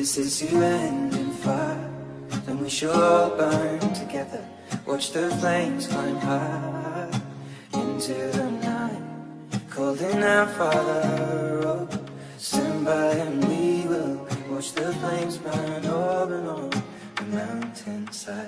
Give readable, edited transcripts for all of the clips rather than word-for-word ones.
This is the end in fire, then we shall all burn together. Watch the flames climb high into the night, calling out Father, oh, stand by and we will watch the flames burn over and on the mountainside.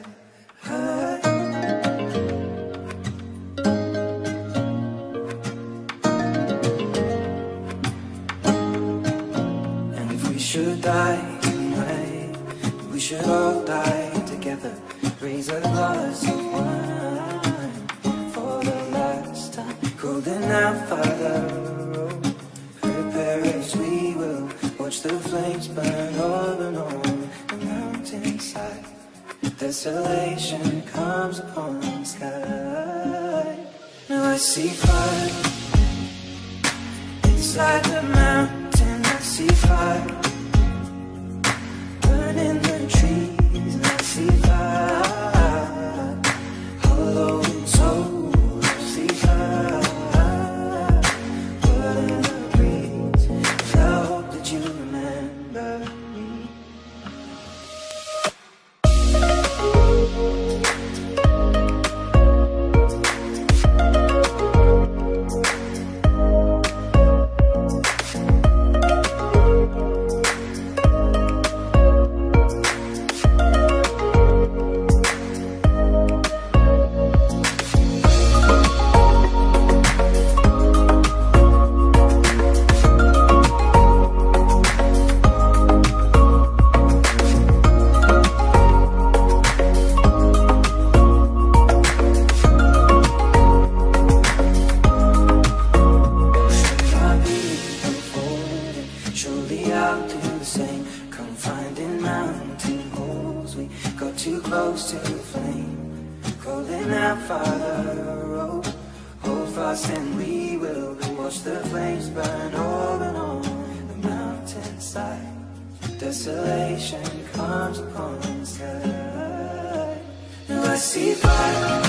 And if we should die tonight, we should all die together. Raise a glass of wine for the last time, calling out Father, oh, prepare as we will watch the flames burn over and on the mountainside. Desolation comes upon the sky. Now I see fire inside the mountain. I see fire burning the trees, and I see fire hollow and soul. I see fire burning the breeze. And I hope that you remember me. Surely I'll do the same. Come finding mountain holes. We got too close to the flame. Calling out Father, oh, hold fast and we will watch the flames burn over and on the mountainside. Desolation comes upon the sky. Now I see fire